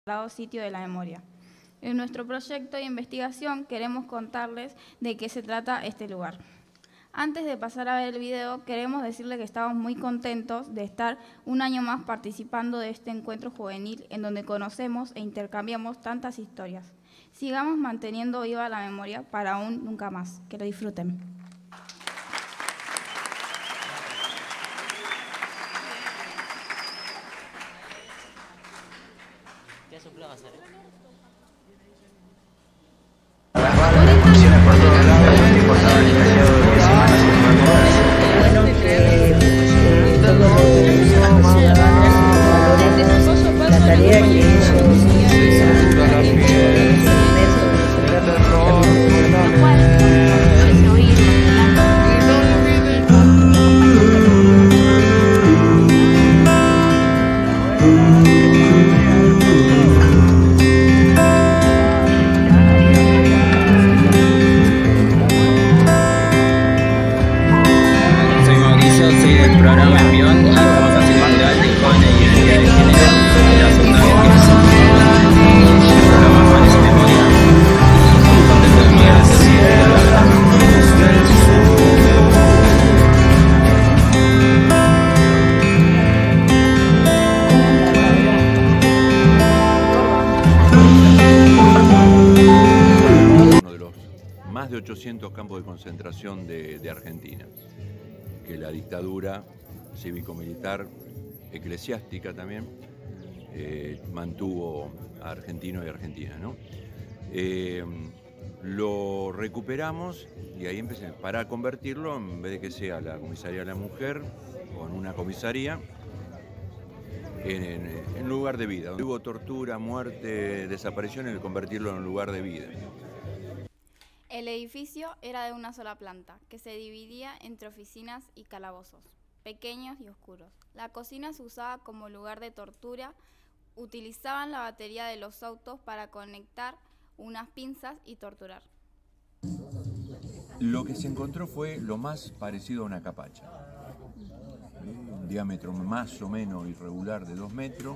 Sitio de la Memoria. En nuestro proyecto de investigación queremos contarles de qué se trata este lugar. Antes de pasar a ver el video, queremos decirles que estamos muy contentos de estar un año más participando de este encuentro juvenil en donde conocemos e intercambiamos tantas historias. Sigamos manteniendo viva la memoria para un nunca más. Que lo disfruten. ¿Qué soplaba hacer? La tarea que hizo Soy del programa Envión y estamos haciendo un debate de jóvenes y identidad de género. Es la segunda vez que hacemos el programa Jóvenes y Memoria. Muy contento de mi gracias. Uno de los más de 800 campos de concentración de Argentina, que la dictadura cívico-militar, eclesiástica también, mantuvo a argentinos y argentinas, ¿no? Lo recuperamos y ahí empecé para convertirlo, en vez de que sea la comisaría de la mujer o en una comisaría, en lugar de vida. Donde hubo tortura, muerte, desapariciones, convertirlo en un lugar de vida. El edificio era de una sola planta, que se dividía entre oficinas y calabozos, pequeños y oscuros. La cocina se usaba como lugar de tortura, utilizaban la batería de los autos para conectar unas pinzas y torturar. Lo que se encontró fue lo más parecido a una capacha. Un diámetro más o menos irregular de 2 metros.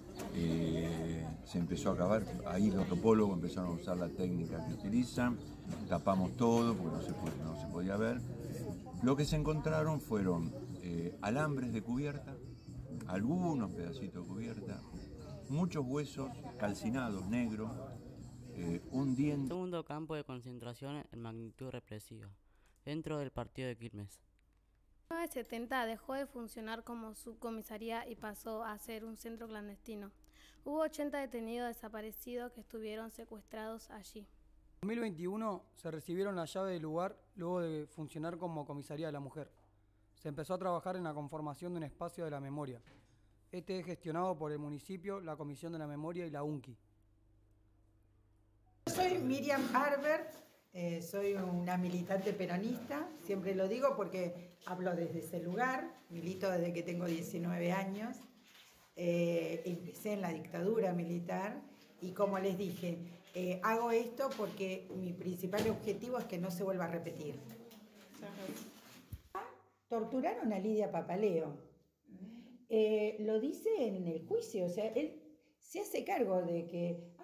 Se empezó a cavar, ahí los antropólogos empezaron a usar la técnica que utilizan, tapamos todo porque no se podía ver. Lo que se encontraron fueron alambres de cubierta, algunos pedacitos de cubierta, muchos huesos calcinados, negros, un diente. Segundo campo de concentración en magnitud represiva, dentro del partido de Quilmes. En 1970 dejó de funcionar como subcomisaría y pasó a ser un centro clandestino. Hubo 80 detenidos desaparecidos que estuvieron secuestrados allí. En 2021 se recibieron la llave del lugar luego de funcionar como comisaría de la mujer. Se empezó a trabajar en la conformación de un espacio de la memoria. Este es gestionado por el municipio, la Comisión de la Memoria y la UNCI. Soy Miriam Harbert, soy una militante peronista, siempre lo digo porque hablo desde ese lugar, milito desde que tengo 19 años, empecé en la dictadura militar y como les dije, hago esto porque mi principal objetivo es que no se vuelva a repetir. Torturaron a Lidia Papaleo, lo dice en el juicio, o sea, él se hace cargo de que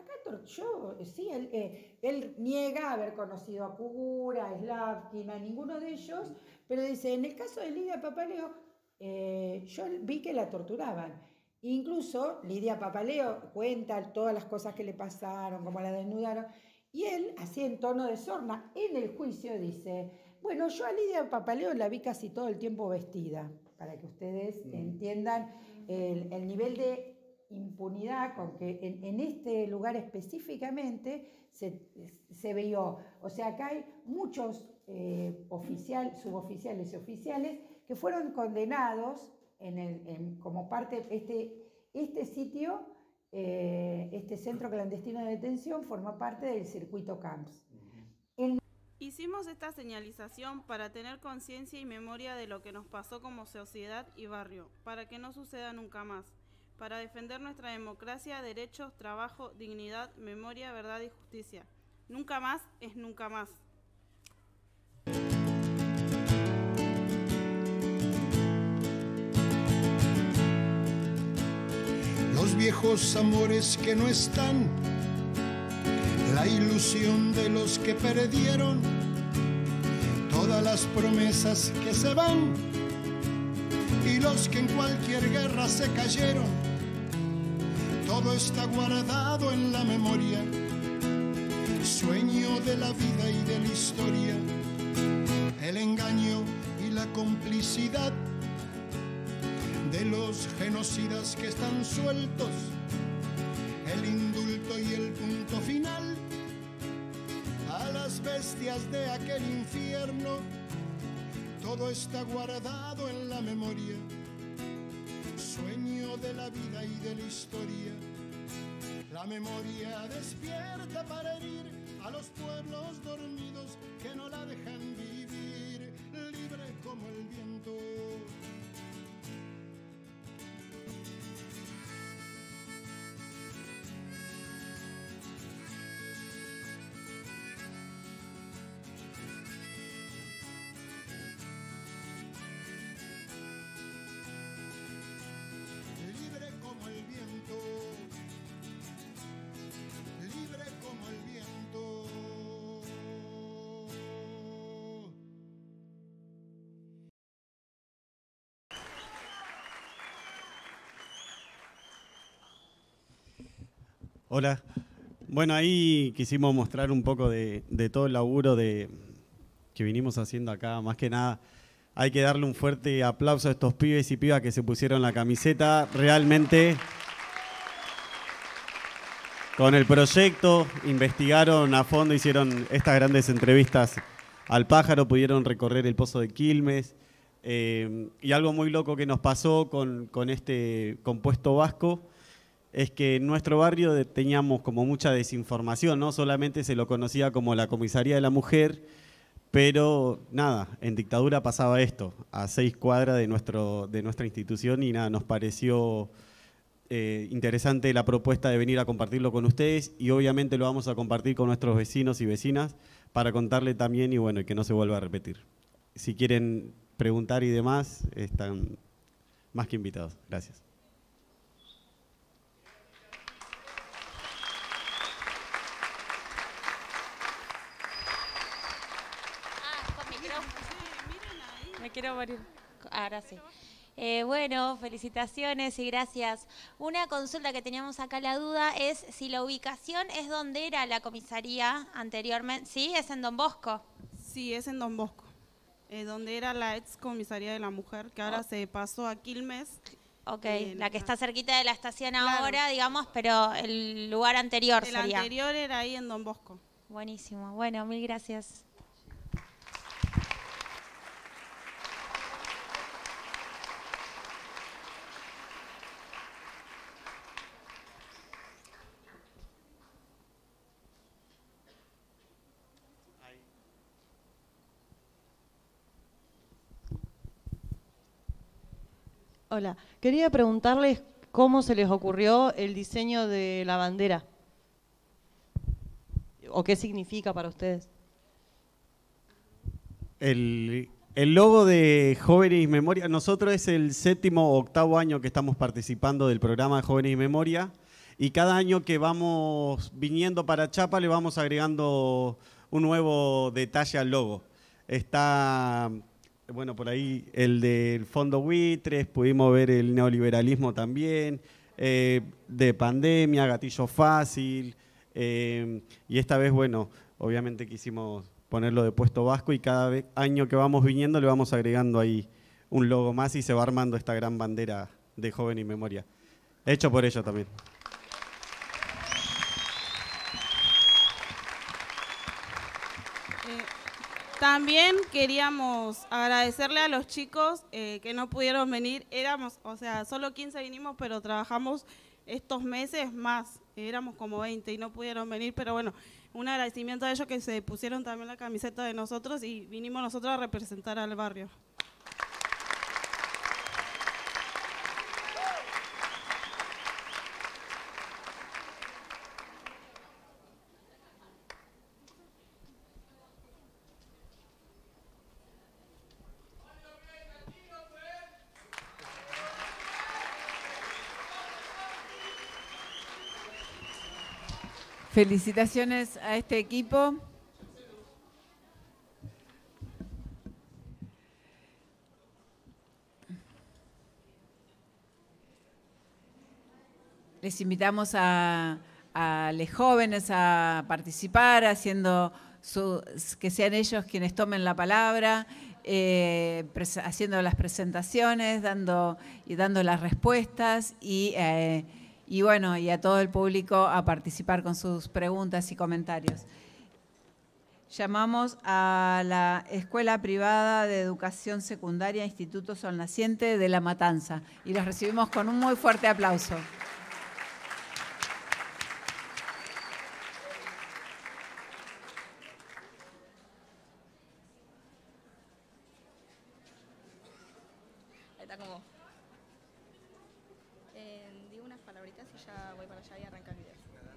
él niega haber conocido a Cugura, a Slavkin, a ninguno de ellos, pero dice, en el caso de Lidia Papaleo, yo vi que la torturaban. Incluso Lidia Papaleo cuenta todas las cosas que le pasaron, cómo la desnudaron, y él, así en tono de sorna, en el juicio dice, bueno, yo a Lidia Papaleo la vi casi todo el tiempo vestida, para que ustedes entiendan el nivel de impunidad con que en este lugar específicamente se vio. O sea, acá hay muchos suboficiales y oficiales que fueron condenados como parte de este sitio, este centro clandestino de detención forma parte del circuito CAMPS. Hicimos esta señalización para tener conciencia y memoria de lo que nos pasó como sociedad y barrio, para que no suceda nunca más, para defender nuestra democracia, derechos, trabajo, dignidad, memoria, verdad y justicia. Nunca más es nunca más. Los viejos amores que no están, la ilusión de los que perdieron, todas las promesas que se van y los que en cualquier guerra se cayeron. Todo está guardado en la memoria, sueño de la vida y de la historia, el engaño y la complicidad de los genocidas que están sueltos, el indulto y el punto final a las bestias de aquel infierno. Todo está guardado en la memoria, sueño de la vida y de la historia. La memoria despierta para herir a los pueblos dormidos que no la dejan vivir, libre como el viento. Libre como el viento, libre como el viento. Hola. Bueno, ahí quisimos mostrar un poco de todo el laburo que vinimos haciendo acá. Más que nada, hay que darle un fuerte aplauso a estos pibes y pibas que se pusieron la camiseta. Realmente, con el proyecto, investigaron a fondo, hicieron estas grandes entrevistas al pájaro, pudieron recorrer el Pozo de Quilmes. Y algo muy loco que nos pasó con este compuesto vasco es que en nuestro barrio teníamos como mucha desinformación, ¿no? Solamente se lo conocía como la comisaría de la mujer, pero nada, en dictadura pasaba esto, a 6 cuadras de nuestra institución, y nada, nos pareció interesante la propuesta de venir a compartirlo con ustedes, y obviamente lo vamos a compartir con nuestros vecinos y vecinas para contarle también y bueno, que no se vuelva a repetir. Si quieren preguntar y demás, están más que invitados. Gracias. Me quiero morir. Ahora sí. Bueno, felicitaciones y gracias. Una consulta que teníamos acá, la duda es si la ubicación es donde era la comisaría anteriormente. ¿Sí? ¿Es en Don Bosco? Sí, es en Don Bosco, donde era la ex comisaría de la mujer, que ahora se pasó a Quilmes. Ok, la que está cerquita de la estación ahora, digamos, pero el lugar anterior el sería. El anterior era ahí en Don Bosco. Buenísimo. Bueno, mil gracias. Hola, quería preguntarles cómo se les ocurrió el diseño de la bandera o qué significa para ustedes. El logo de Jóvenes y Memoria, nosotros es el 7º o 8º año que estamos participando del programa de Jóvenes y Memoria, y cada año que vamos viniendo para Chapa le vamos agregando un nuevo detalle al logo. Está, bueno, por ahí el del Fondo Buitres, pudimos ver el neoliberalismo también, de pandemia, gatillo fácil, y esta vez, bueno, obviamente quisimos ponerlo de puesto vasco, y cada año que vamos viniendo le vamos agregando ahí un logo más y se va armando esta gran bandera de Joven y Memoria. Hecho por ellos también. También queríamos agradecerle a los chicos que no pudieron venir. Éramos, o sea, solo 15 vinimos, pero trabajamos estos meses más. Éramos como 20 y no pudieron venir, pero bueno, un agradecimiento a ellos que se pusieron también la camiseta de nosotros y vinimos nosotros a representar al barrio. Felicitaciones a este equipo. Les invitamos a los jóvenes a participar, que sean ellos quienes tomen la palabra, haciendo las presentaciones, dando las respuestas y bueno, y a todo el público a participar con sus preguntas y comentarios. Llamamos a la Escuela Privada de Educación Secundaria Instituto Sol Naciente de La Matanza y los recibimos con un muy fuerte aplauso. Digo unas palabritas y ya voy para allá y arranca el video.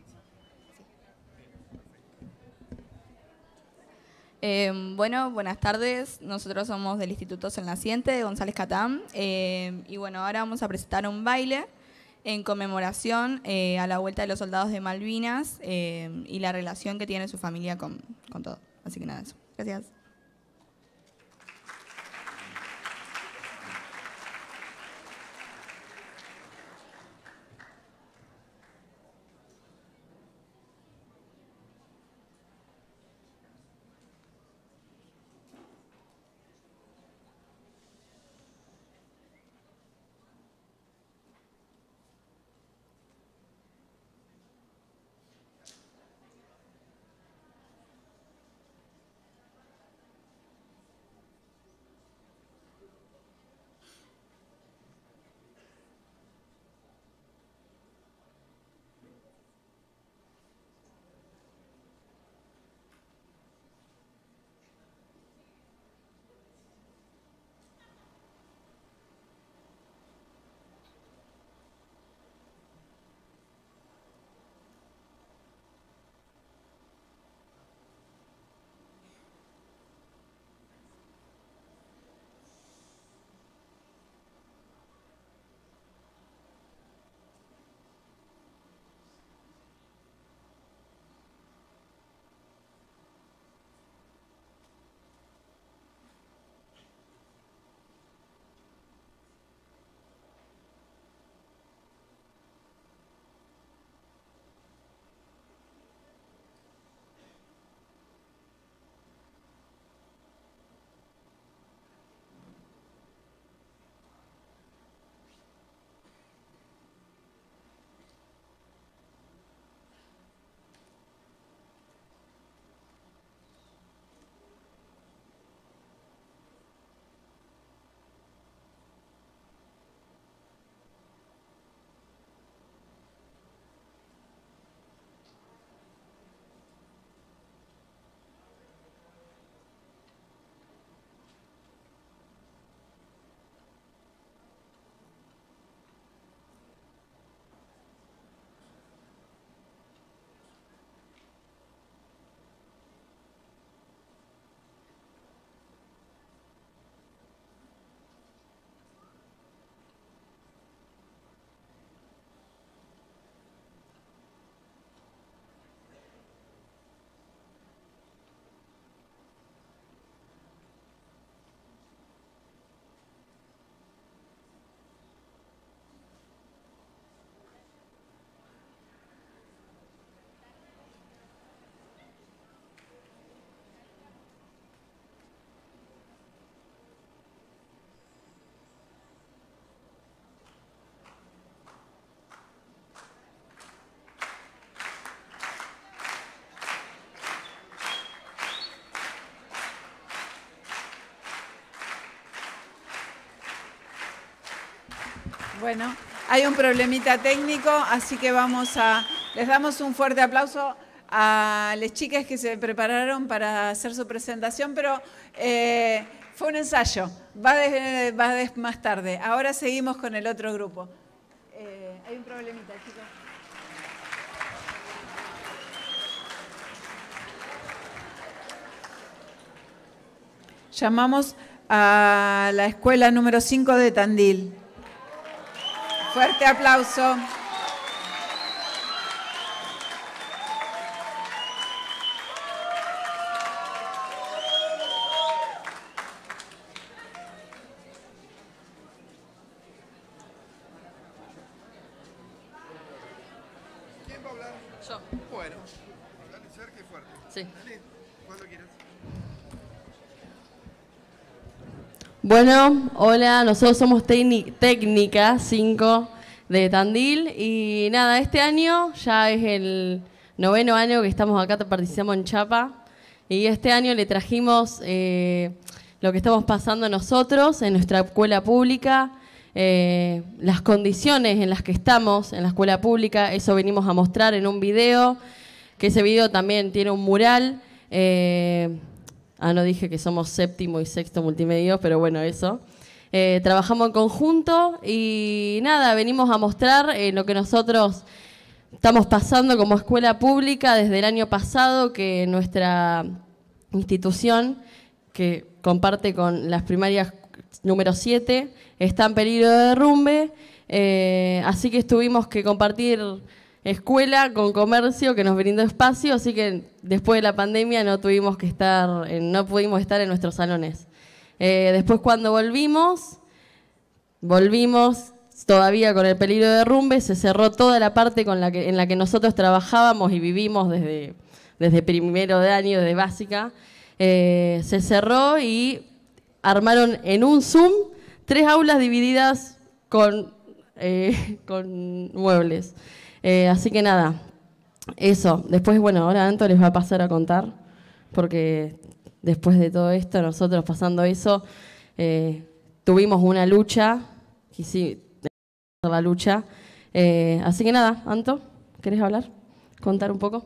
Sí. Bueno, buenas tardes. Nosotros somos del Instituto Sol Naciente de González Catán. Y bueno, ahora vamos a presentar un baile en conmemoración a la vuelta de los soldados de Malvinas y la relación que tiene su familia con todo. Así que nada, eso. Gracias. Bueno, hay un problemita técnico, así que les damos un fuerte aplauso a las chicas que se prepararon para hacer su presentación, pero fue un ensayo, va más tarde. Ahora seguimos con el otro grupo. Hay un problemita, chicos. Llamamos a la escuela número 5 de Tandil. Fuerte aplauso. ¿Quién va a hablar? Yo. Bueno, dale cerca y fuerte. Sí. Dale, cuando quieras. Bueno, hola, nosotros somos Técnica 5 de Tandil y nada, este año ya es el 9º año que estamos acá, participamos en Chapa y este año le trajimos lo que estamos pasando nosotros en nuestra escuela pública, las condiciones en las que estamos en la escuela pública, eso venimos a mostrar en un video, que ese video también tiene un mural. No dije que somos 7º y 6º multimedios, pero bueno, eso. Trabajamos en conjunto y nada, venimos a mostrar lo que nosotros estamos pasando como escuela pública desde el año pasado, que nuestra institución, que comparte con las primarias número 7, está en peligro de derrumbe, así que tuvimos que compartir escuela con comercio que nos brindó espacio, así que después de la pandemia no pudimos estar en nuestros salones. Después cuando volvimos todavía con el peligro de derrumbe, se cerró toda la parte en la que nosotros trabajábamos y vivimos desde primero de año, de básica. Se cerró y armaron en un Zoom 3 aulas divididas con muebles. Así que nada, eso. Después, bueno, ahora Anto les va a pasar a contar, porque después de todo esto, nosotros pasando eso, tuvimos una lucha, y sí, la lucha. Así que nada, Anto, ¿querés hablar? ¿Contar un poco?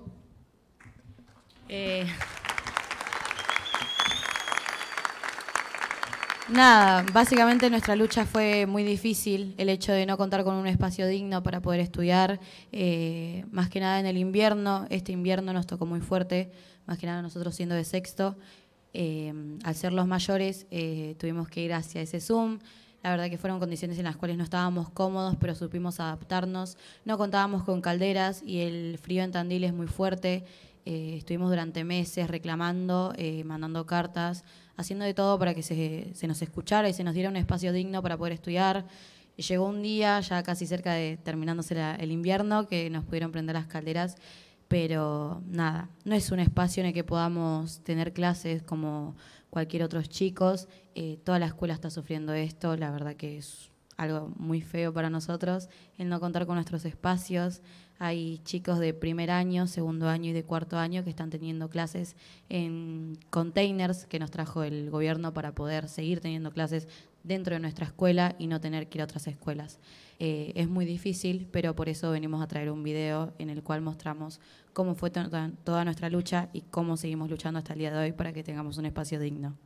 Nada, básicamente nuestra lucha fue muy difícil, el hecho de no contar con un espacio digno para poder estudiar, más que nada en el invierno. Este invierno nos tocó muy fuerte, más que nada nosotros siendo de 6º, al ser los mayores tuvimos que ir hacia ese Zoom. La verdad que fueron condiciones en las cuales no estábamos cómodos, pero supimos adaptarnos. No contábamos con calderas y el frío en Tandil es muy fuerte. Estuvimos durante meses reclamando, mandando cartas, haciendo de todo para que se nos escuchara y se nos diera un espacio digno para poder estudiar. Y llegó un día, ya casi cerca de terminándose el invierno, que nos pudieron prender las calderas, pero nada, no es un espacio en el que podamos tener clases como cualquier otro chicos. Toda la escuela está sufriendo esto, la verdad que es algo muy feo para nosotros, el no contar con nuestros espacios. Hay chicos de primer año, segundo año y de cuarto año que están teniendo clases en containers que nos trajo el gobierno para poder seguir teniendo clases dentro de nuestra escuela y no tener que ir a otras escuelas. Es muy difícil, pero por eso venimos a traer un video en el cual mostramos cómo fue toda nuestra lucha y cómo seguimos luchando hasta el día de hoy para que tengamos un espacio digno.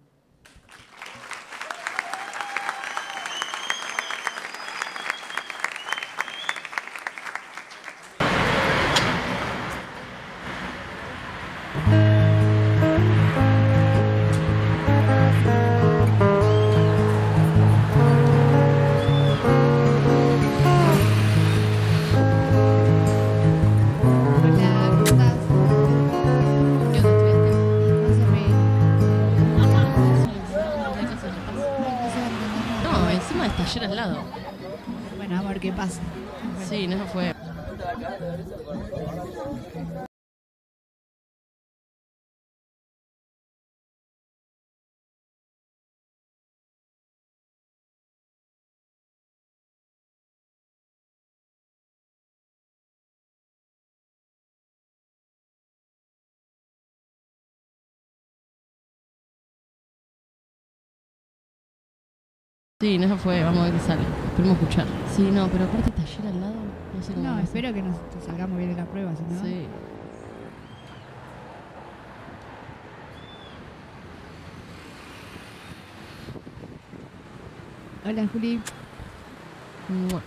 Ayer al lado. Bueno, a ver qué pasa. Sí, no fue. Sí, no fue, vamos a ver qué sale. Esperemos escuchar. Sí, no, pero aparte taller al lado, no sé cómo. No, espero que nos salgamos bien en la prueba, si no. Sí. Hola, Juli. Mua.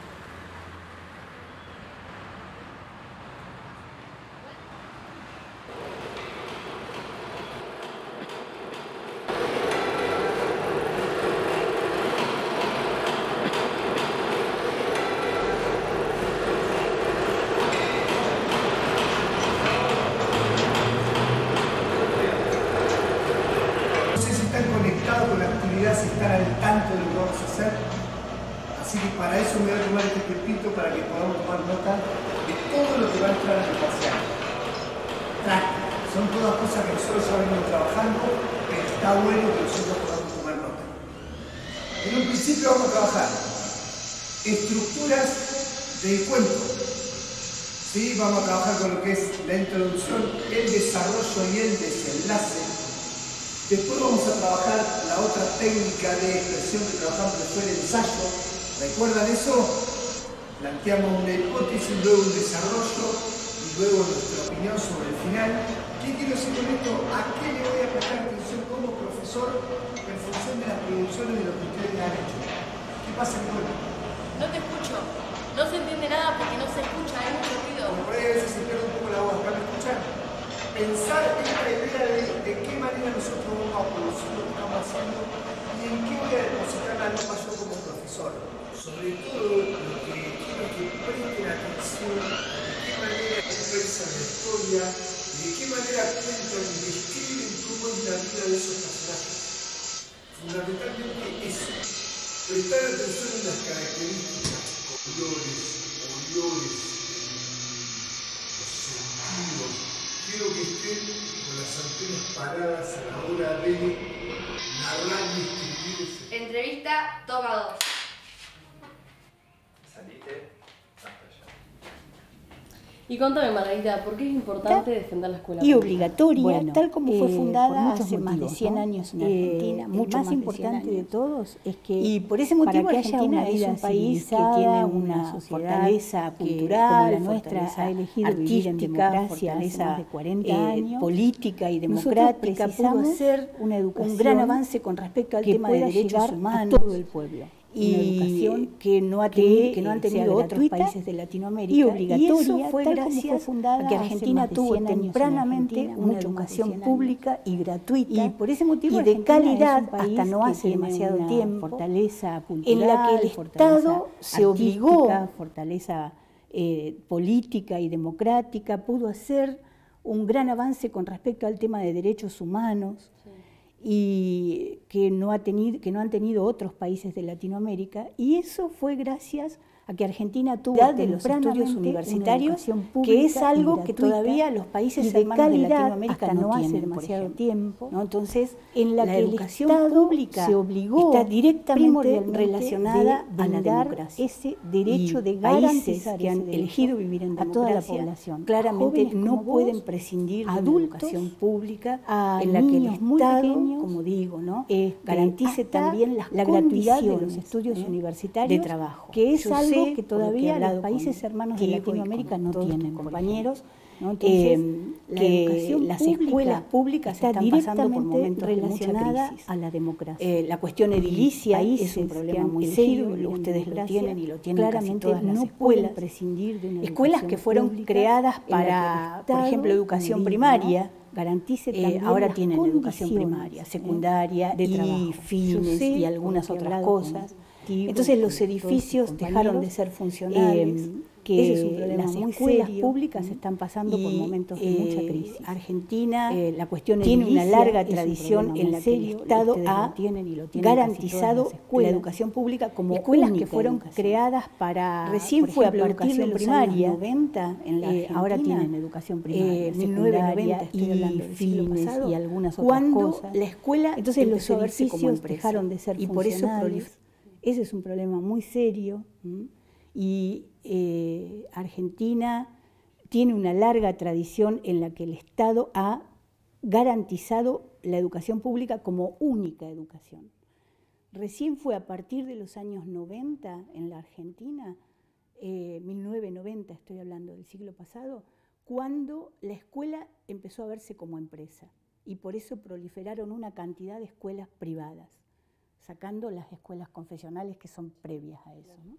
Si están conectados con la actividad, si están al tanto de lo que vamos a hacer. Así que para eso me voy a tomar este tiempito para que podamos tomar nota de todo lo que va a entrar en el parcial. Práctica. Son todas cosas que nosotros ya venimos trabajando, pero está bueno que nosotros podamos tomar nota. En un principio vamos a trabajar estructuras del cuento. ¿Sí? Vamos a trabajar con lo que es la introducción, el desarrollo y el desenlace. Después vamos a trabajar la otra técnica de expresión que trabajamos, que fue el ensayo. ¿Recuerdan eso? Planteamos una hipótesis, luego un desarrollo y luego nuestra opinión sobre el final. ¿Qué quiero decir con esto? ¿A qué le voy a prestar atención como profesor en función de las producciones de lo que ustedes han hecho? ¿Qué pasa, Nicole? No te escucho. No se entiende nada porque no se escucha, hay mucho ruido. Como por ahí a veces se pierde un poco la voz. ¿Para escuchar? Pensar esta idea de qué manera nosotros vamos a producir lo que estamos haciendo y en qué voy a depositar la lupa yo como profesor. Sobre todo lo que quiero es que presten atención de qué manera expresan la historia y de qué manera cuentan y describen cómo es la vida de esos personajes. Fundamentalmente eso. Prestar atención en las características, colores, olores, los sentidos. Quiero que estén con las antenas paradas a la hora de narrar y escribir. Entrevista, toma 2. Salite, hasta allá. Y contame, Margarita, ¿por qué es importante defender la escuela y pública? obligatoria, Bueno, tal como fue por fundada muchos hace más de motivos, 100 ¿no? años en Argentina, mucho más más importante de todos es que y por ese motivo para que haya Argentina una es vida un país que civilizada, tiene una una sociedad fortaleza que, cultural, como la nuestra, fortaleza ha elegido vivir en artística, democracia hace fortaleza más de 40 años. política y Nosotros democrática, pudo precisamos hacer una educación un gran avance con respecto al que tema de pueda derechos llegar humanos a todo el pueblo. Una y educación que no han sea tenido otros gratuita países de Latinoamérica y obligatoria, eso fue tal como fue gracias fundada a que hace Argentina más de tuvo 100 años en tempranamente Argentina, una mucho más de educación 100 años. pública y gratuita Y por ese motivo y de Argentina es calidad un país hasta no que hace tiene demasiado una tiempo fortaleza cultural, en la que el Estado se obligó, fortaleza política y democrática, pudo hacer un gran avance con respecto al tema de derechos humanos y que no han tenido otros países de Latinoamérica, y eso fue gracias a que Argentina tuvo de los estudios universitarios, que es algo que todavía los países hermanos de Latinoamérica no hace tienen, demasiado por tiempo, ¿no? Entonces, en la que educación el Estado pública se obligó está directamente relacionada a la dar democracia. ese derecho Y de países garantizar que han ese derecho elegido vivir en a toda la democracia, población, claramente a jóvenes no como pueden vos, prescindir de una adultos, educación pública a en la que el niños muy Estado, pequeños, como digo, ¿no? garantice hasta también la gratuidad de los condiciones, estudios de universitarios trabajo, que es Yo algo sé, que por todavía lo que he los hablado países con hermanos de Diego y Latinoamérica con no todos tienen, tus compañeros, ¿no? Entonces, la educación las pública escuelas públicas está están pasando por directamente momentos de mucha relacionada crisis. a la democracia. La cuestión edilicia es Países un que problema han muy elegido serio, vivir en ustedes lo democracia, tienen y lo tienen casi claramente todas las no escuelas. pueden prescindir de una Escuelas educación que fueron pública creadas en la que para, el por Estado, ejemplo, educación como digo, primaria, ¿no? Garantice también ahora las tienen educación condiciones, primaria, secundaria de y trabajo. fines Yo sé, y algunas porque he otras hablado con cosas. contigo, Entonces los con todos tus edificios dejaron de compañeros, ser funcionales, ese es un problema las muy escuelas serio, públicas están pasando por momentos de mucha crisis. Argentina La cuestión tiene una larga tradición en la que el Estado ha garantizado la educación pública como escuelas única que fueron educación. creadas para Recién por fue ejemplo, a partir educación de los primaria, años 90 en la Argentina, ahora tienen educación primaria, 1990 estoy hablando del siglo fines pasado, y algunas otras cuando cosas. la escuela Entonces los empezó a verse como edificios empresa, dejaron de ser y por eso funcionales. ese es un problema muy serio, y Argentina tiene una larga tradición en la que el Estado ha garantizado la educación pública como única educación. Recién fue a partir de los años 90 en la Argentina, 1990 estoy hablando del siglo pasado, cuando la escuela empezó a verse como empresa, y por eso proliferaron una cantidad de escuelas privadas, sacando las escuelas confesionales que son previas a eso, ¿no?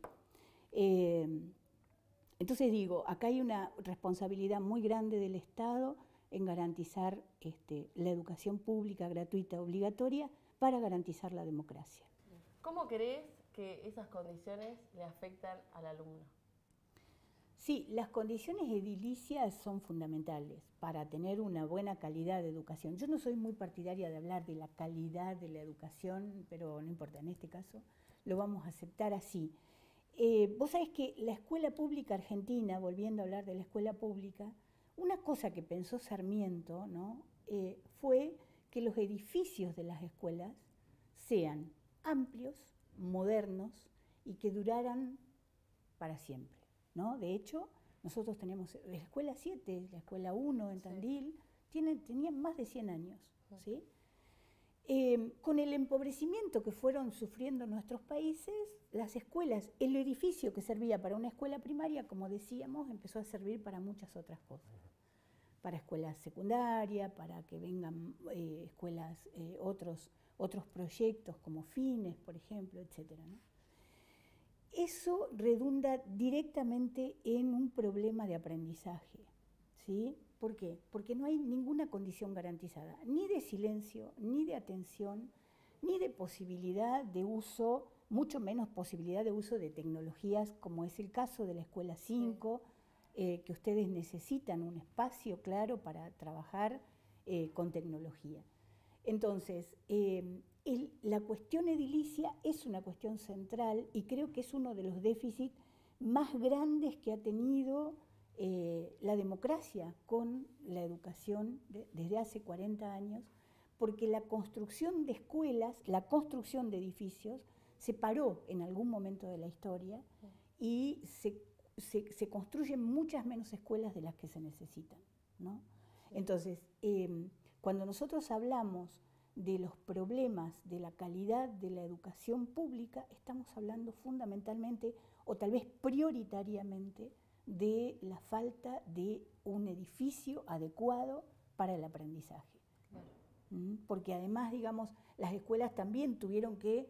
Entonces digo, acá hay una responsabilidad muy grande del Estado en garantizar la educación pública, gratuita, obligatoria, para garantizar la democracia. ¿Cómo crees que esas condiciones le afectan al alumno? Sí, las condiciones edilicias son fundamentales para tener una buena calidad de educación. Yo no soy muy partidaria de hablar de la calidad de la educación, pero no importa, en este caso lo vamos a aceptar así. Vos sabés que la escuela pública argentina, volviendo a hablar de la escuela pública, una cosa que pensó Sarmiento, ¿no? Fue que los edificios de las escuelas sean amplios, modernos y que duraran para siempre, ¿no? De hecho, nosotros tenemos la escuela 7, la escuela 1 en Tandil, tenían más de 100 años, ¿sí? Con el empobrecimiento que fueron sufriendo nuestros países, las escuelas, el edificio que servía para una escuela primaria, como decíamos, empezó a servir para muchas otras cosas. Para escuelas secundarias, para que vengan escuelas, otros proyectos como fines, por ejemplo, etc., ¿no? Eso redunda directamente en un problema de aprendizaje, ¿sí? ¿Por qué? Porque no hay ninguna condición garantizada, ni de silencio, ni de atención, ni de posibilidad de uso, mucho menos posibilidad de uso de tecnologías, como es el caso de la Escuela 5, que ustedes necesitan un espacio claro para trabajar con tecnología. Entonces, la cuestión edilicia es una cuestión central y creo que es uno de los déficits más grandes que ha tenido la democracia con la educación desde hace 40 años, porque la construcción de escuelas, la construcción de edificios, se paró en algún momento de la historia y se construyen muchas menos escuelas de las que se necesitan, ¿no? Entonces, cuando nosotros hablamos de los problemas de la calidad de la educación pública, estamos hablando fundamentalmente, o tal vez prioritariamente, de la falta de un edificio adecuado para el aprendizaje. Claro. Porque además, digamos, las escuelas también tuvieron que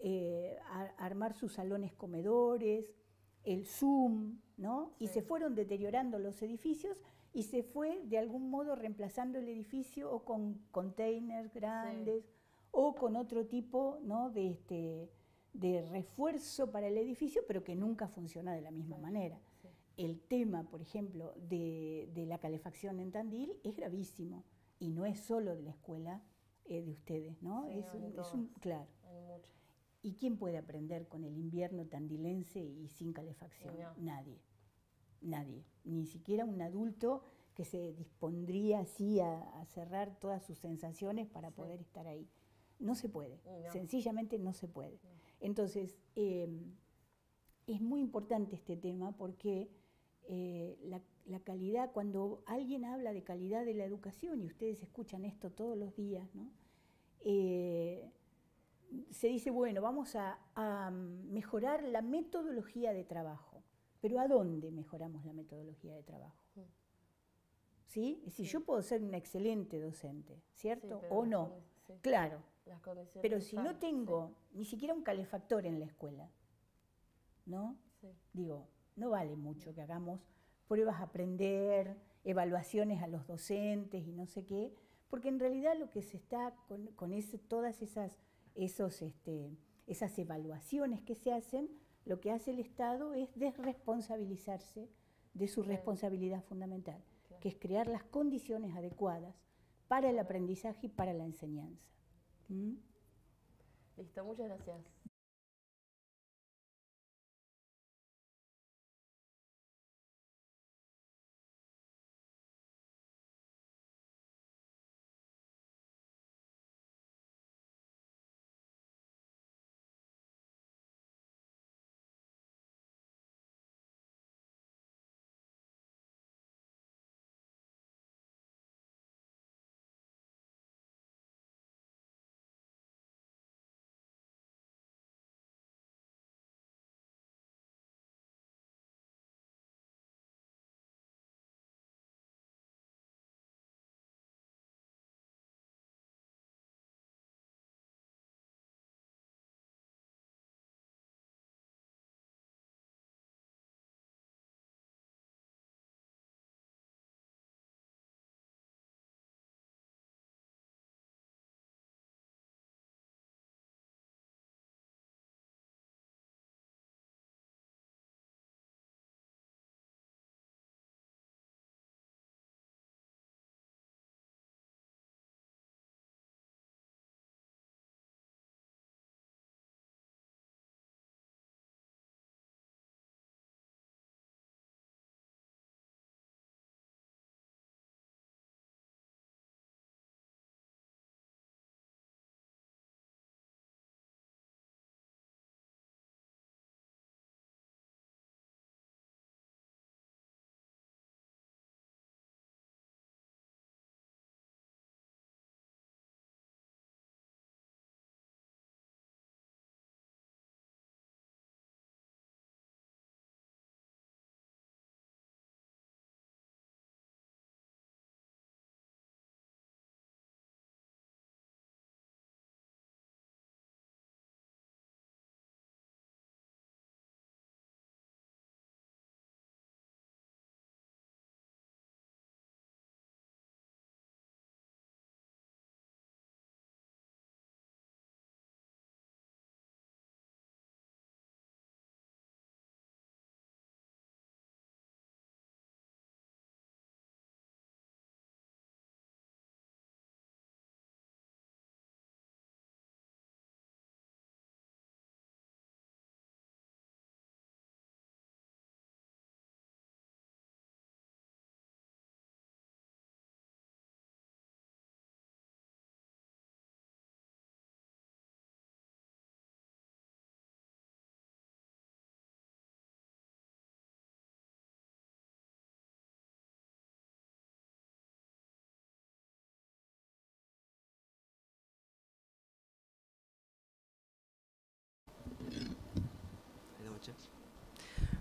armar sus salones comedores, el Zoom, ¿no? Sí. Y se fueron deteriorando los edificios y se fue de algún modo reemplazando el edificio o con containers grandes, sí, o con otro tipo, ¿no?, de refuerzo para el edificio, pero que nunca funciona de la misma manera. Sí. El tema, por ejemplo, de la calefacción en Tandil es gravísimo y no es solo de la escuela de ustedes, ¿no? Sí, claro. Hay mucho. ¿Y quién puede aprender con el invierno tandilense y sin calefacción? No. Nadie. Nadie. Ni siquiera un adulto que se dispondría así a cerrar todas sus sensaciones para poder estar ahí. No se puede. No. Sencillamente no se puede. No. Entonces, es muy importante este tema porque la calidad, cuando alguien habla de calidad de la educación, y ustedes escuchan esto todos los días, ¿no? Se dice, bueno, vamos a mejorar la metodología de trabajo. ¿Pero a dónde mejoramos la metodología de trabajo? ¿Sí? Es decir, yo puedo ser un excelente docente, ¿cierto? Sí, o no. Sí. Claro. Pero si no tengo ni siquiera un calefactor en la escuela, ¿no? Sí. Digo, no vale mucho que hagamos pruebas a aprender, evaluaciones a los docentes y no sé qué, porque en realidad lo que se está con todas esas evaluaciones que se hacen, lo que hace el Estado es desresponsabilizarse de su responsabilidad fundamental, que es crear las condiciones adecuadas para el aprendizaje y para la enseñanza. Listo, muchas gracias.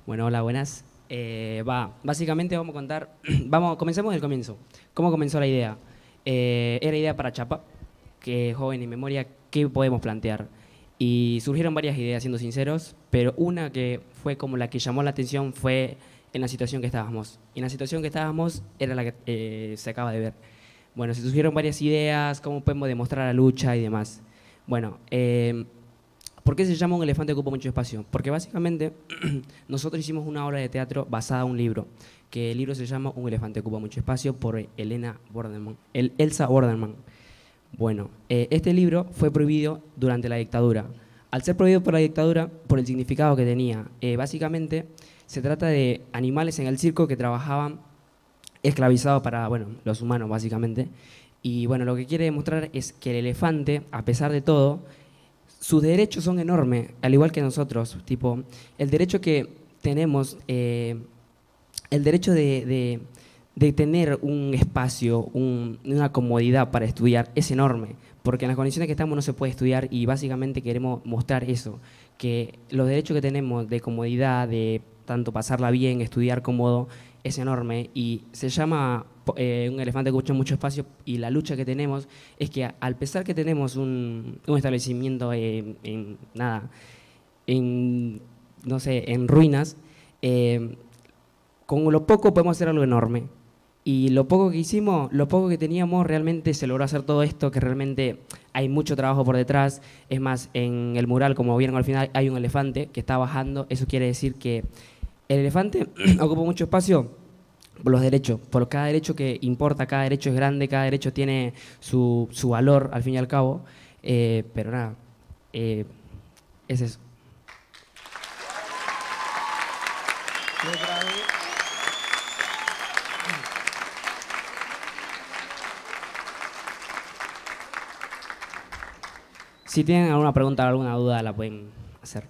Bueno, hola, buenas. Básicamente vamos a contar, comencemos del comienzo. ¿Cómo comenzó la idea? Era idea para Chapa, que joven en memoria, ¿qué podemos plantear? Y surgieron varias ideas, siendo sinceros, pero una que fue como la que llamó la atención fue en la situación que estábamos. Y en la situación que estábamos era la que se acaba de ver. Bueno, se surgieron varias ideas, cómo podemos demostrar la lucha y demás. Bueno, ¿por qué se llama Un elefante ocupa mucho espacio? Porque básicamente nosotros hicimos una obra de teatro basada en un libro, que el libro se llama Un elefante ocupa mucho espacio, por Elsa Borderman. Bueno, este libro fue prohibido durante la dictadura. Al ser prohibido por la dictadura, por el significado que tenía, básicamente se trata de animales en el circo que trabajaban esclavizados para, bueno, los humanos básicamente. Y bueno, lo que quiere demostrar es que el elefante, a pesar de todo, sus derechos son enormes, al igual que nosotros. Tipo, el derecho que tenemos, el derecho de tener un espacio, una comodidad para estudiar es enorme, porque en las condiciones que estamos no se puede estudiar y básicamente queremos mostrar eso, que los derechos que tenemos de comodidad, de tanto pasarla bien, estudiar cómodo, es enorme y se llama Un elefante que ocupa mucho espacio y la lucha que tenemos es que al pesar que tenemos un establecimiento en ruinas, con lo poco podemos hacer algo enorme. Y lo poco que hicimos, lo poco que teníamos, realmente se logró hacer todo esto, que realmente hay mucho trabajo por detrás. Es más, en el mural, como vieron al final, hay un elefante que está bajando. Eso quiere decir que el elefante ocupa mucho espacio por los derechos, por cada derecho que importa, cada derecho es grande, cada derecho tiene su valor, al fin y al cabo. Pero nada, es eso. Si tienen alguna pregunta o alguna duda, la pueden hacer.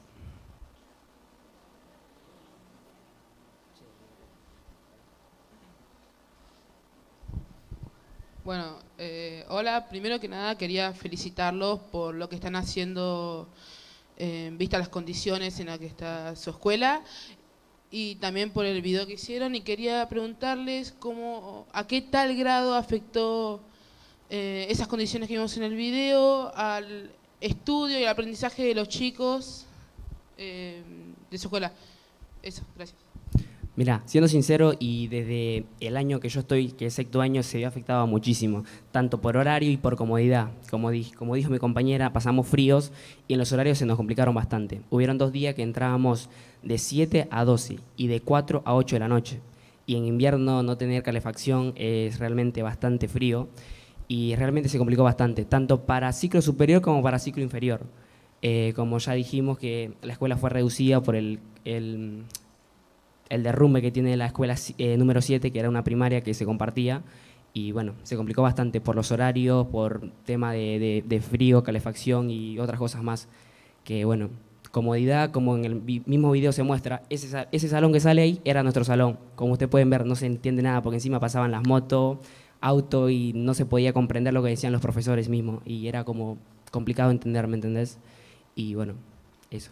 Bueno, hola, primero que nada quería felicitarlos por lo que están haciendo vista las condiciones en las que está su escuela y también por el video que hicieron, y quería preguntarles a qué tal grado afectó esas condiciones que vimos en el video al estudio y al aprendizaje de los chicos de su escuela. Eso, gracias. Mira, siendo sincero, y desde el año que yo estoy, que es sexto año, se vio afectado muchísimo, tanto por horario y por comodidad. Como dijo mi compañera, pasamos fríos y en los horarios se nos complicaron bastante. Hubieron 2 días que entrábamos de 7 a 12 y de 4 a 8 de la noche. Y en invierno no tener calefacción es realmente bastante frío y realmente se complicó bastante, tanto para ciclo superior como para ciclo inferior. Como ya dijimos, que la escuela fue reducida por el derrumbe que tiene la escuela número 7, que era una primaria que se compartía, y bueno, se complicó bastante por los horarios, por tema de frío, calefacción y otras cosas más, que bueno, comodidad, como en el mismo video se muestra, ese salón que sale ahí era nuestro salón. Como ustedes pueden ver, no se entiende nada porque encima pasaban las motos, auto, y no se podía comprender lo que decían los profesores mismos, y era como complicado entender, ¿me entendés? Y bueno, eso.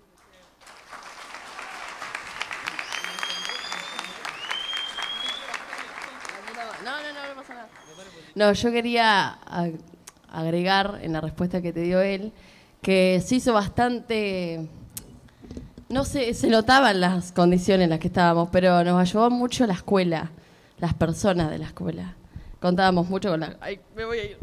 No, yo quería agregar en la respuesta que te dio él, que se hizo bastante, no sé, se notaban las condiciones en las que estábamos, pero nos ayudó mucho la escuela, las personas de la escuela. Contábamos mucho con la... Ay, me voy a ir.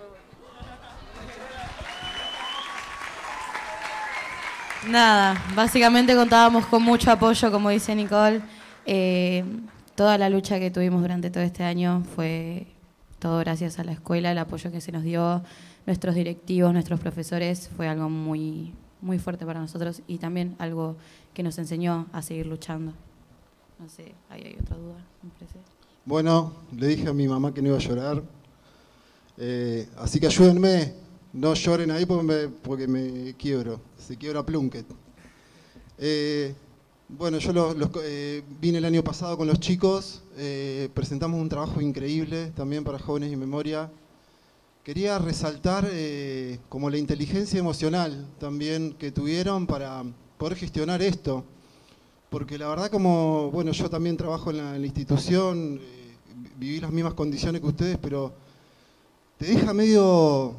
Nada, básicamente contábamos con mucho apoyo, como dice Nicole. Toda la lucha que tuvimos durante todo este año fue todo gracias a la escuela, el apoyo que se nos dio, nuestros directivos, nuestros profesores, fue algo muy, muy fuerte para nosotros y también algo que nos enseñó a seguir luchando. No sé, ahí hay otra duda, me parece. Bueno, le dije a mi mamá que no iba a llorar, así que ayúdenme, no lloren ahí porque me quiebro, se quiebra Plunkett. Bueno, yo vine el año pasado con los chicos, presentamos un trabajo increíble también para Jóvenes y Memoria. Quería resaltar como la inteligencia emocional también que tuvieron para poder gestionar esto, porque la verdad como, bueno, yo también trabajo en la institución, viví las mismas condiciones que ustedes, pero te deja medio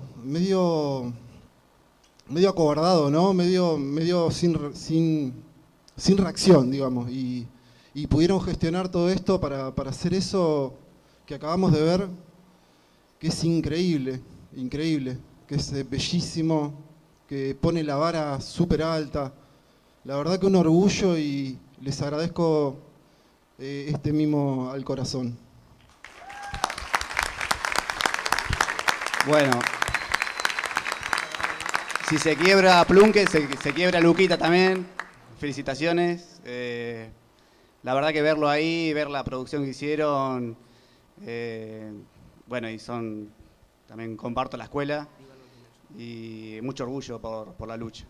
acobardado, ¿no? Medio sin reacción, digamos, y pudieron gestionar todo esto para hacer eso que acabamos de ver, que es increíble, que es bellísimo, que pone la vara súper alta. La verdad que un orgullo y les agradezco este mimo al corazón. Bueno, si se quiebra Plunke, se quiebra Luquita también. Felicitaciones. La verdad que verlo ahí, ver la producción que hicieron, bueno, y también comparto la escuela y mucho orgullo por la lucha.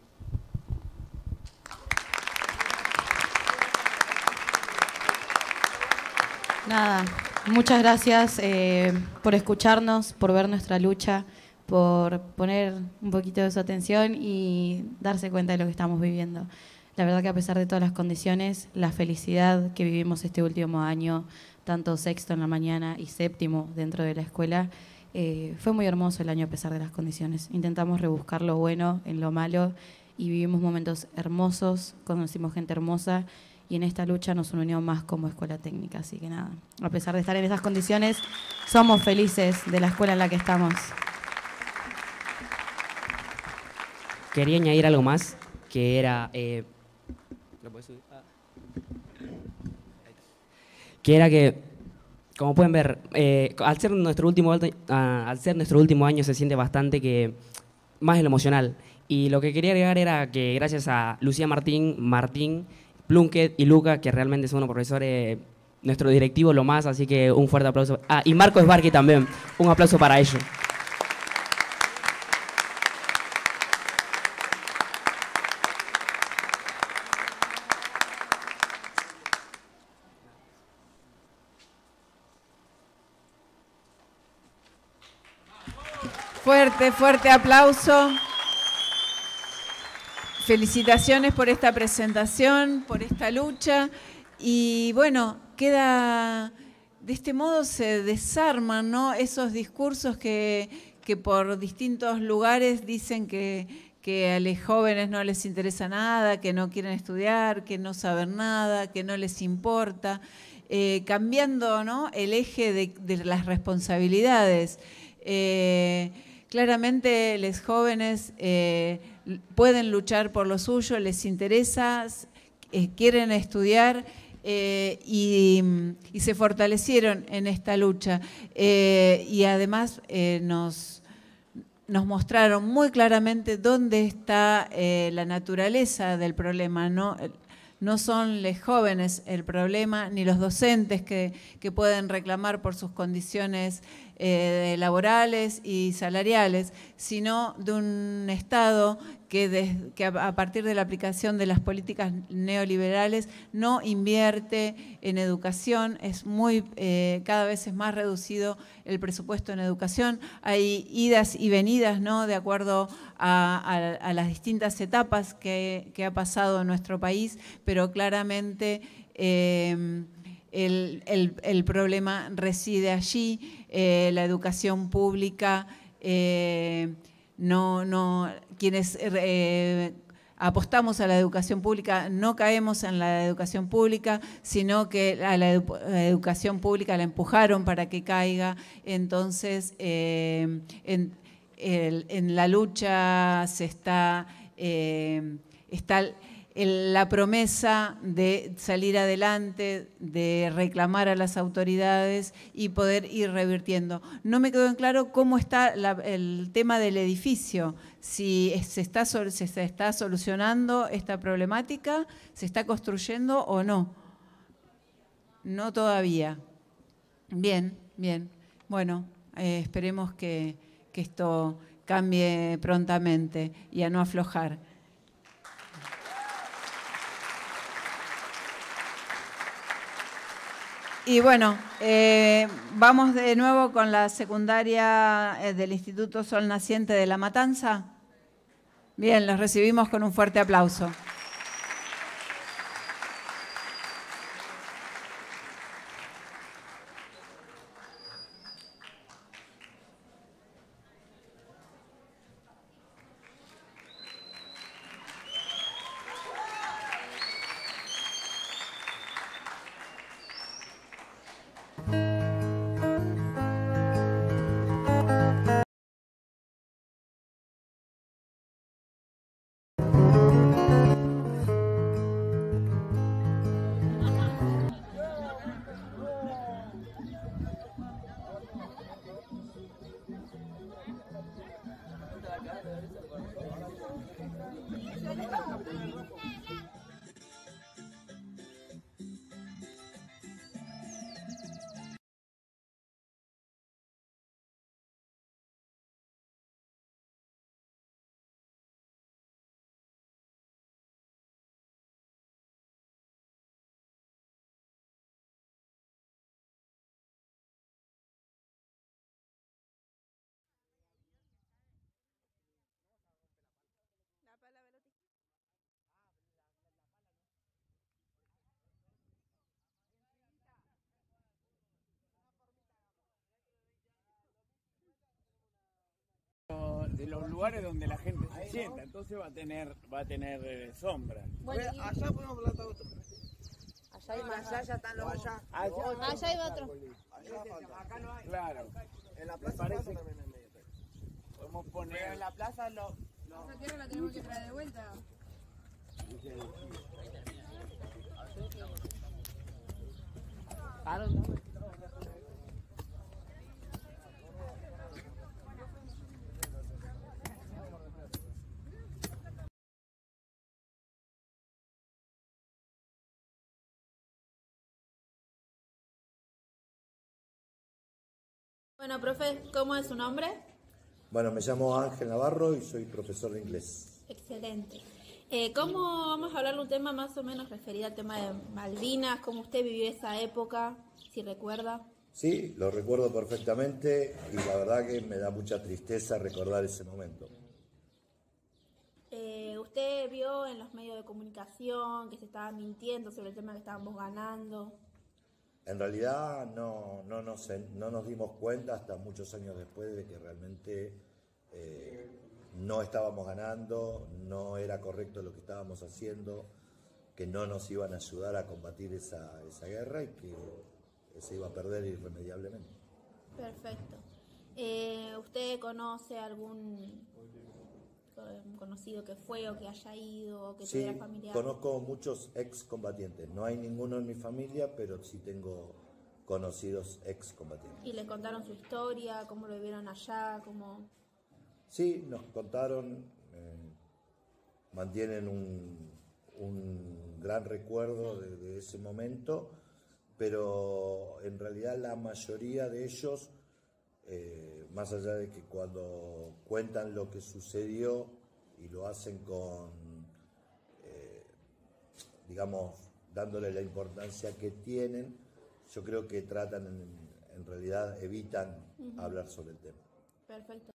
Nada, muchas gracias por escucharnos, por ver nuestra lucha, por poner un poquito de su atención y darse cuenta de lo que estamos viviendo. La verdad que a pesar de todas las condiciones, la felicidad que vivimos este último año, tanto sexto en la mañana y séptimo dentro de la escuela, fue muy hermoso el año a pesar de las condiciones. Intentamos rebuscar lo bueno en lo malo y vivimos momentos hermosos, conocimos gente hermosa y en esta lucha nos unió más como escuela técnica. Así que nada, a pesar de estar en esas condiciones, somos felices de la escuela en la que estamos. Quería añadir algo más, que era... ¿lo puedes subir? Que era que, como pueden ver, al ser nuestro último año se siente bastante que más en lo emocional. Y lo que quería agregar era que gracias a Lucía Martín, Plunkett y Luca, que realmente son unos profesores, nuestro directivo lo más, así que un fuerte aplauso. Ah, y Marco Esbarqui también, un aplauso para ellos. Fuerte aplauso. Felicitaciones por esta presentación, por esta lucha. Y bueno, queda, de este modo se desarman, ¿no?, esos discursos que por distintos lugares dicen que a los jóvenes no les interesa nada, que no quieren estudiar, que no saben nada, que no les importa, cambiando, ¿no?, el eje de las responsabilidades. Claramente los jóvenes pueden luchar por lo suyo, les interesa, quieren estudiar y se fortalecieron en esta lucha. Y además nos mostraron muy claramente dónde está la naturaleza del problema, ¿no? No son los jóvenes el problema, ni los docentes que pueden reclamar por sus condiciones laborales y salariales, sino de un Estado que a partir de la aplicación de las políticas neoliberales no invierte en educación, es cada vez es más reducido el presupuesto en educación, hay idas y venidas, ¿no?, de acuerdo a las distintas etapas que ha pasado en nuestro país, pero claramente el problema reside allí. La educación pública, quienes apostamos a la educación pública no caemos en la educación pública, sino que a la educación pública la empujaron para que caiga. Entonces, en la lucha está la promesa de salir adelante, de reclamar a las autoridades y poder ir revirtiendo. No me quedó en claro cómo está el tema del edificio, si se está solucionando esta problemática, se está construyendo o no. No todavía. Bien. Bueno, esperemos que esto cambie prontamente y a no aflojar. Y bueno, vamos de nuevo con la secundaria del Instituto Sol Naciente de La Matanza. Bien, los recibimos con un fuerte aplauso. lugares donde la gente se sienta, entonces va a tener sombra. Bueno, allá podemos plantar otro. Allá hay más, allá están los allá hay otro. Acá no hay. Claro. En la plaza parece también es medio. podemos poner. Pero en la plaza Esa tierra la tenemos que traer de vuelta. Bueno, profe, ¿cómo es su nombre? Bueno, me llamo Ángel Navarro y soy profesor de inglés. Excelente. ¿Cómo vamos a hablar de un tema más o menos referido al tema de Malvinas? ¿Cómo usted vivió esa época, si recuerda? Sí, lo recuerdo perfectamente y la verdad que me da mucha tristeza recordar ese momento. ¿Usted vio en los medios de comunicación que se estaba mintiendo sobre el tema que estábamos ganando? En realidad no nos dimos cuenta hasta muchos años después de que realmente no estábamos ganando, no era correcto lo que estábamos haciendo, que no nos iban a ayudar a combatir esa guerra y que se iba a perder irremediablemente. Perfecto. ¿Usted conoce algún conocido que fue o que haya ido o que tuviera familiar? Conozco muchos excombatientes. No hay ninguno en mi familia, pero sí tengo conocidos excombatientes. ¿Y le contaron su historia? ¿Cómo lo vivieron allá? ¿Cómo... Sí, nos contaron, mantienen un gran recuerdo de ese momento, pero en realidad la mayoría de ellos, más allá de que cuando cuentan lo que sucedió y lo hacen con, digamos, dándole la importancia que tienen, yo creo que tratan, en realidad evitan hablar sobre el tema. Perfecto.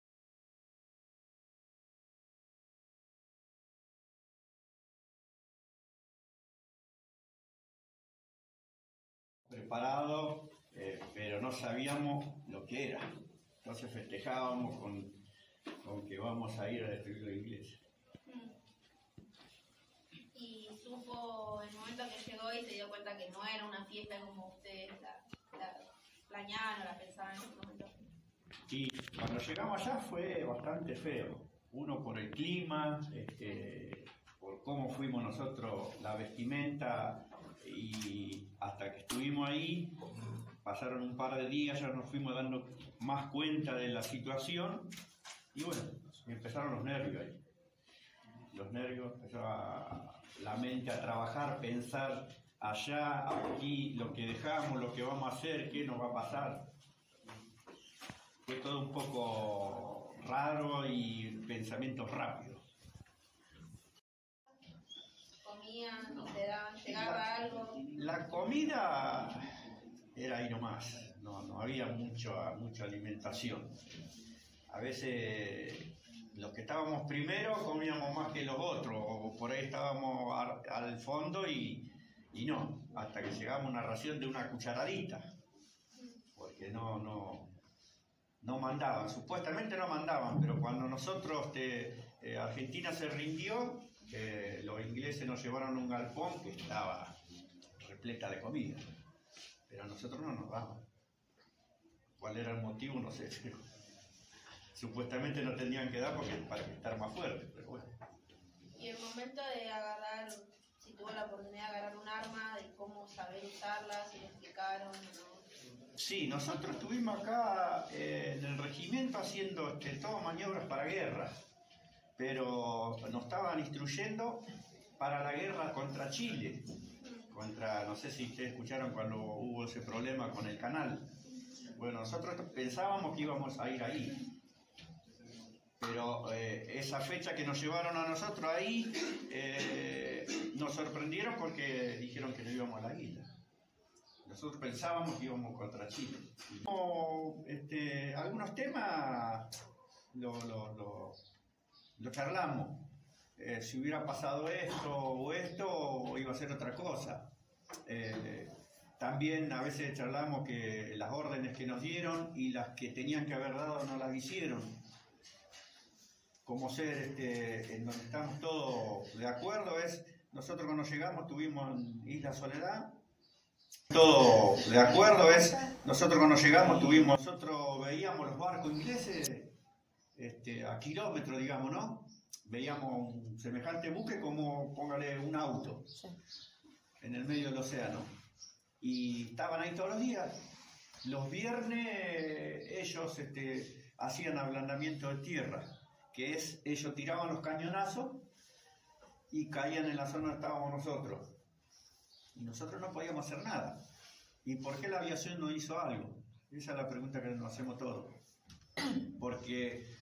Preparado, pero no sabíamos lo que era. Entonces festejábamos con que vamos a ir a destruir la iglesia. Y supo el momento que llegó y se dio cuenta que no era una fiesta como ustedes la planeaban o la pensaban en ese momento. Y cuando llegamos allá fue bastante feo. Uno por el clima, por cómo fuimos nosotros, la vestimenta, y hasta que estuvimos ahí, pasaron un par de días, ya nos fuimos dando más cuenta de la situación, y bueno, empezaron los nervios ahí. Los nervios, empezó la mente a trabajar, pensar allá, aquí, lo que dejamos, lo que vamos a hacer, qué nos va a pasar. Fue todo un poco raro y pensamientos rápidos. ¿Comían y te daban, llegaba algo? La comida era ahí nomás, no había mucha alimentación. A veces los que estábamos primero comíamos más que los otros, o por ahí estábamos al fondo y no, hasta que llegamos a una ración de una cucharadita, porque no mandaban, supuestamente no mandaban, pero cuando nosotros, Argentina se rindió, los ingleses nos llevaron a un galpón que estaba repleta de comida, pero a nosotros no nos daban. ¿Cuál era el motivo? No sé, pero supuestamente no tenían que dar porque para estar más fuertes, pero bueno. Y el momento de agarrar, si tuvo la oportunidad de agarrar un arma, de cómo saber usarla, si le explicaron, ¿no? Sí, nosotros estuvimos acá en el regimiento haciendo todas maniobras para guerra, pero nos estaban instruyendo para la guerra contra Chile, no sé si ustedes escucharon cuando hubo ese problema con el canal. Bueno, nosotros pensábamos que íbamos a ir ahí, pero esa fecha que nos llevaron a nosotros ahí, nos sorprendieron porque dijeron que no íbamos a la isla. Nosotros pensábamos que íbamos contra Chile. Algunos temas lo charlamos. Si hubiera pasado esto o iba a ser otra cosa. También a veces charlamos que las órdenes que nos dieron y las que tenían que haber dado no las hicieron. como ser en donde estamos todos de acuerdo es, nosotros cuando llegamos tuvimos en Isla Soledad, todo de acuerdo es, nosotros cuando llegamos nosotros veíamos los barcos ingleses a kilómetros, digamos, ¿no? Veíamos un semejante buque como, póngale, un auto en el medio del océano. Y estaban ahí todos los días. Los viernes ellos hacían ablandamiento de tierra, que es, ellos tiraban los cañonazos y caían en la zona donde estábamos nosotros. Y nosotros no podíamos hacer nada. ¿Y por qué la aviación no hizo algo? Esa es la pregunta que nos hacemos todos. Porque